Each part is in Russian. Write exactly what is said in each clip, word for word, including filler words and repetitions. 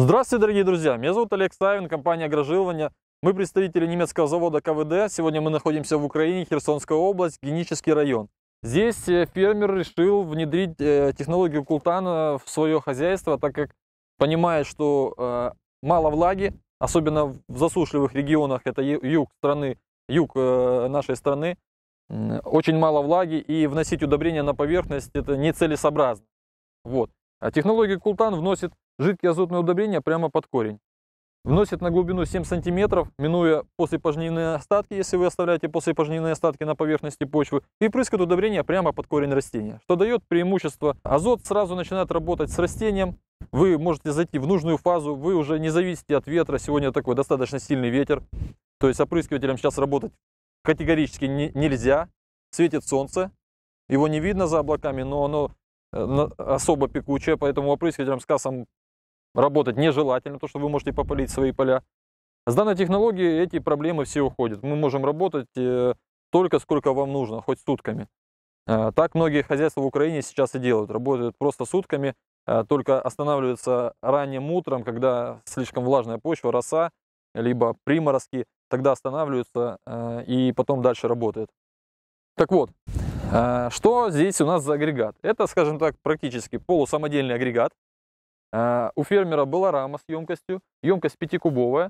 Здравствуйте, дорогие друзья! Меня зовут Олег Савин, компания «Агрожилывание». Мы представители немецкого завода ка вэ дэ. Сегодня мы находимся в Украине, Херсонская область, Генический район. Здесь фермер решил внедрить технологию култана в свое хозяйство, так как понимает, что мало влаги, особенно в засушливых регионах, это юг страны, юг нашей страны, очень мало влаги, и вносить удобрения на поверхность это нецелесообразно. Вот. А технология култан вносит жидкие азотные удобрения прямо под корень. Вносит на глубину семь сантиметров, минуя послепожнивные остатки, если вы оставляете послепожнивные остатки на поверхности почвы, и прыскает удобрения прямо под корень растения, что дает преимущество. Азот сразу начинает работать с растением, вы можете зайти в нужную фазу, вы уже не зависите от ветра, сегодня такой достаточно сильный ветер, то есть опрыскивателем сейчас работать категорически не, нельзя, светит солнце, его не видно за облаками, но оно особо пекучее, поэтому опрыскивателем с кассом работать нежелательно, потому что вы можете попалить свои поля. С данной технологией эти проблемы все уходят. Мы можем работать столько, сколько вам нужно, хоть сутками. Так многие хозяйства в Украине сейчас и делают. Работают просто сутками, только останавливаются ранним утром, когда слишком влажная почва, роса, либо приморозки, тогда останавливаются и потом дальше работают. Так вот, что здесь у нас за агрегат? Это, скажем так, практически полусамодельный агрегат. У фермера была рама с емкостью, емкость пятикубовая.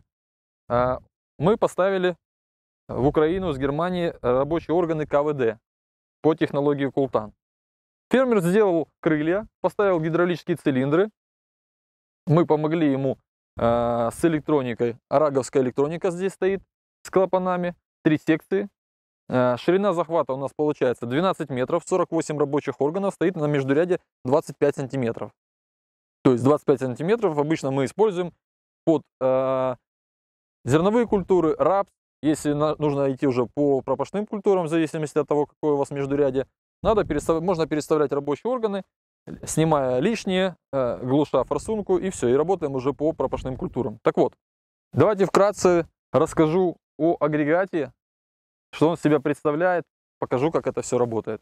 Мы поставили в Украину с Германии рабочие органы ка вэ дэ по технологии култан. Фермер сделал крылья, поставил гидравлические цилиндры. Мы помогли ему с электроникой. Араговская электроника здесь стоит с клапанами, три секции. Ширина захвата у нас получается двенадцать метров, сорок восемь рабочих органов, стоит на междуряде двадцать пять сантиметров. То есть двадцать пять сантиметров обычно мы используем под э, зерновые культуры, рапс. Если на, нужно идти уже по пропашным культурам, в зависимости от того, какое у вас междурядье, надо перестав, можно переставлять рабочие органы, снимая лишнее, э, глуша форсунку, и все, и работаем уже по пропашным культурам. Так вот, давайте вкратце расскажу о агрегате, что он из себя представляет, покажу, как это все работает.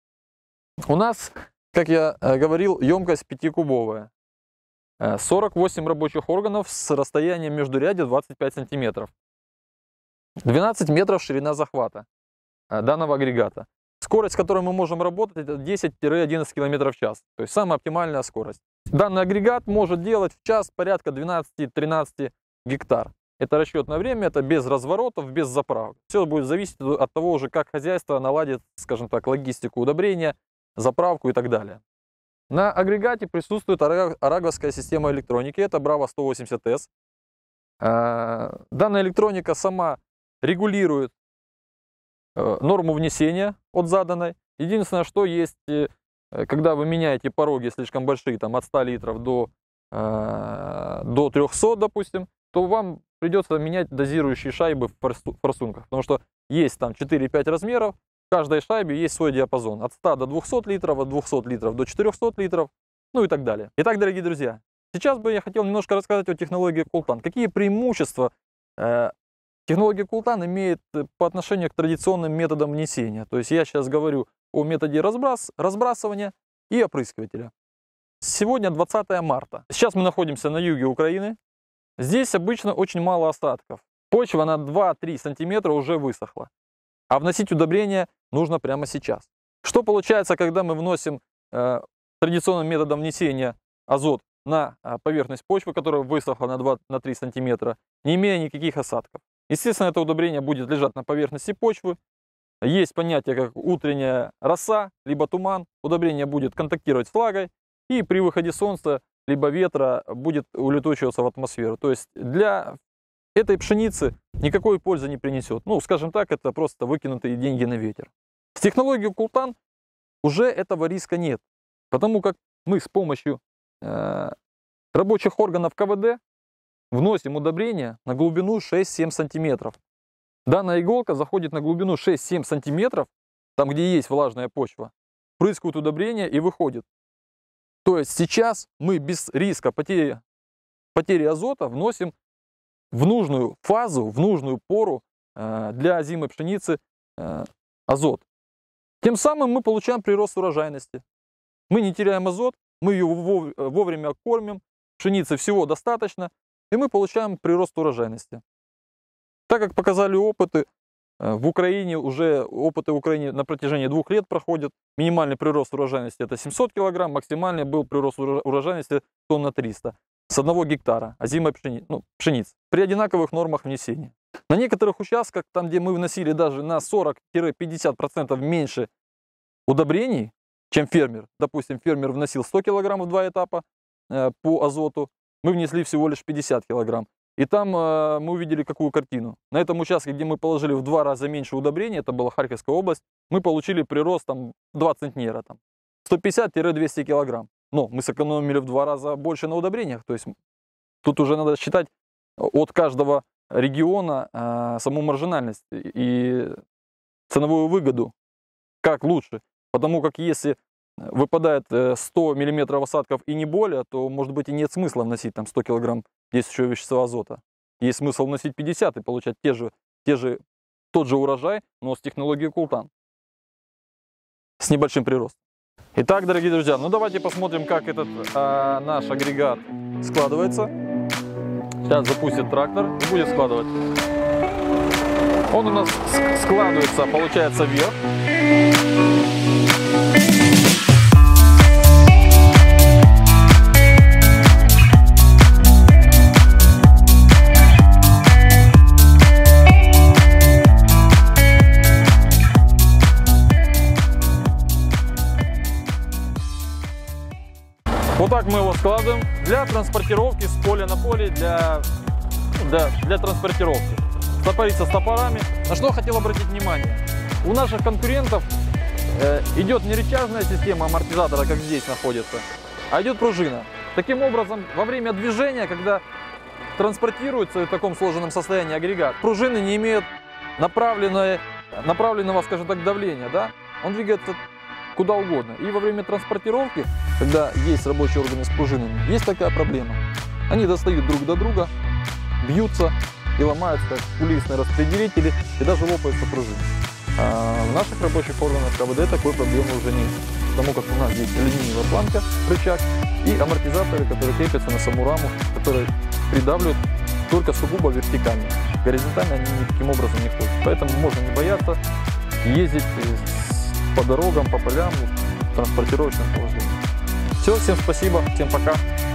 У нас, как я говорил, емкость пятикубовая. сорок восемь рабочих органов с расстоянием междурядья двадцать пять сантиметров. двенадцать метров ширина захвата данного агрегата. Скорость, с которой мы можем работать, это десять-одиннадцать километров в час. То есть самая оптимальная скорость. Данный агрегат может делать в час порядка двенадцати-тринадцати гектар. Это расчетное время, это без разворотов, без заправок. Все будет зависеть от того уже, как хозяйство наладит, скажем так, логистику удобрения, заправку и так далее. На агрегате присутствует араговская система электроники, это Bravo сто восемьдесят эс. Данная электроника сама регулирует норму внесения от заданной. Единственное, что есть, когда вы меняете пороги слишком большие, там от ста литров до, до трёхсот, допустим, то вам придется менять дозирующие шайбы в форсунках, потому что есть там четыре-пять размеров, в каждой шайбе есть свой диапазон, от ста до двухсот литров, от двухсот литров до четырёхсот литров, ну и так далее. Итак, дорогие друзья, сейчас бы я хотел немножко рассказать о технологии култан. Какие преимущества э, технология култан имеет по отношению к традиционным методам внесения. То есть я сейчас говорю о методе разбрас, разбрасывания и опрыскивателя. Сегодня двадцатое марта. Сейчас мы находимся на юге Украины. Здесь обычно очень мало осадков. Почва на два-три сантиметра уже высохла. А вносить удобрения нужно прямо сейчас. Что получается, когда мы вносим э, традиционным методом внесения азот на э, поверхность почвы, которая высохла на два-три сантиметра, не имея никаких осадков? Естественно, это удобрение будет лежать на поверхности почвы. Есть понятие, как утренняя роса, либо туман. Удобрение будет контактировать с влагой. И при выходе солнца либо ветра будет улетучиваться в атмосферу. То есть для этой пшеницы никакой пользы не принесет. Ну, скажем так, это просто выкинутые деньги на ветер. С технологией култан уже этого риска нет. Потому как мы с помощью э, рабочих органов ка вэ дэ вносим удобрения на глубину шесть-семь сантиметров. Данная иголка заходит на глубину шесть-семь сантиметров, там где есть влажная почва, прыскают удобрения и выходит. То есть сейчас мы без риска потери, потери азота вносим в нужную фазу, в нужную пору э, для озимой пшеницы э, азот. Тем самым мы получаем прирост урожайности. Мы не теряем азот, мы ее вовремя кормим, пшеницы всего достаточно, и мы получаем прирост урожайности. Так как показали опыты, в Украине уже опыты в Украине на протяжении двух лет проходят. Минимальный прирост урожайности это семьсот килограмм, максимальный был прирост урожайности тонна триста с одного гектара озимой пшени, ну, пшеницы при одинаковых нормах внесения. На некоторых участках, там где мы вносили даже на сорок-пятьдесят процентов меньше удобрений, чем фермер, допустим, фермер вносил сто килограмм в два этапа э, по азоту, мы внесли всего лишь пятьдесят килограмм. И там э, мы увидели какую картину. На этом участке, где мы положили в два раза меньше удобрений, это была Харьковская область, мы получили прирост там два центнера, там, сто пятьдесят — двести килограмм. Но мы сэкономили в два раза больше на удобрениях. То есть тут уже надо считать от каждого региона э, саму маржинальность и ценовую выгоду, как лучше. Потому как если выпадает сто миллиметров осадков и не более, то, может быть, и нет смысла вносить там сто килограмм действующего вещества азота. Есть смысл вносить пятьдесят и получать те же, те же, тот же урожай, но с технологией Култан. С небольшим приростом. Итак, дорогие друзья, ну давайте посмотрим, как этот а, наш агрегат складывается. Сейчас запустит трактор и будет складывать. Он у нас складывается, получается, вверх. Вот так мы его складываем для транспортировки с поля на поле, для, для, для транспортировки. Стопориться с топорами. На что хотел обратить внимание. У наших конкурентов э, идет не рычажная система амортизатора, как здесь находится, а идет пружина. Таким образом, во время движения, когда транспортируется в таком сложенном состоянии агрегат, пружины не имеют направленное, направленного, скажем так, давления. Да? Он двигается куда угодно. И во время транспортировки, когда есть рабочие органы с пружинами, есть такая проблема. Они достают друг до друга, бьются и ломаются, как кулисные распределители, и даже лопаются пружины. А в наших рабочих органах КВД такой проблемы уже нет. Потому как у нас есть алюминиевая планка, рычаг и амортизаторы, которые крепятся на саму раму, которые придавливают только сугубо вертикально. Горизонтально они никаким образом не ходят. Поэтому можно не бояться ездить по дорогам, по полям в транспортировочном положении. Все, всем спасибо, всем пока.